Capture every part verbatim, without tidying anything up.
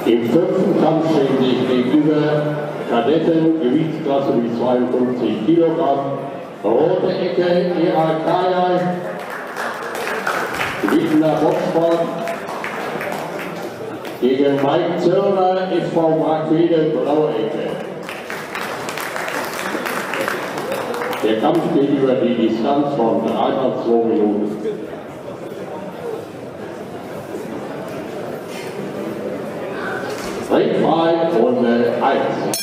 Im fünften Kampf stehen sich gegenüber Kadetten, Gewichtsklasse bis zweiundfünfzig Kilogramm, rote Ecke, Ira Kajai, Wiener Boxsport, gegen Mike Zörner, S V Brackwede, blaue Ecke. Der Kampf geht über die Distanz von drei mal zwei Minuten. Ringfrei, Runde eins.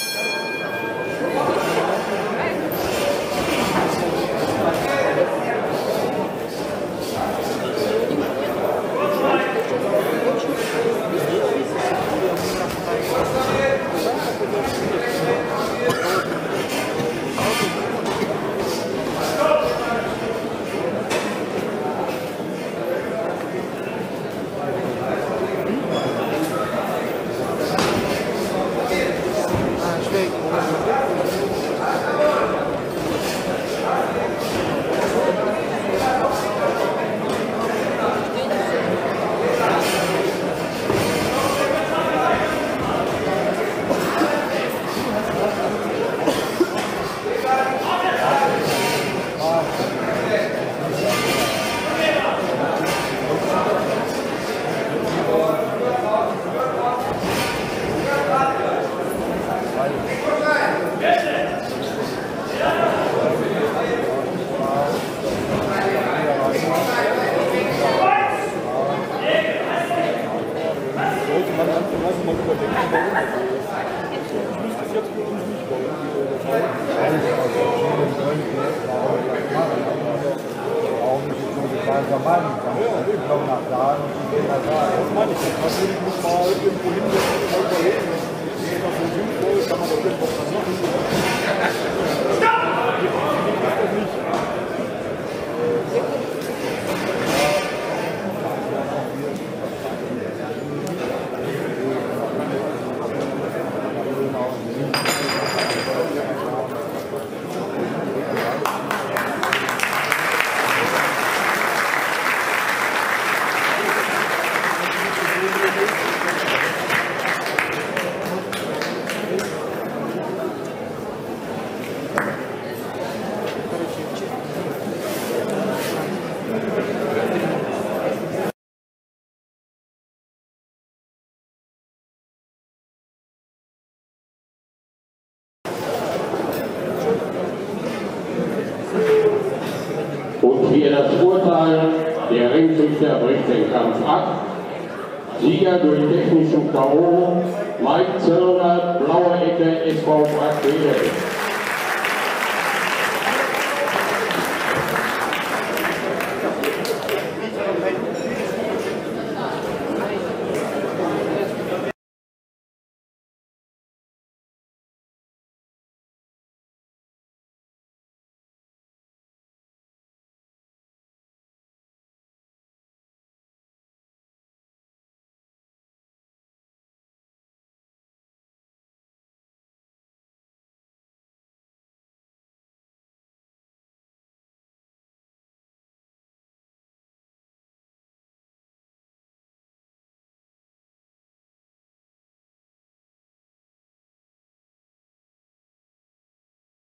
Und hier das Urteil, der Ringrichter bricht den Kampf ab. Sieger durch technischen K O, Mike Zörner, blaue Ecke, S V Brackwede.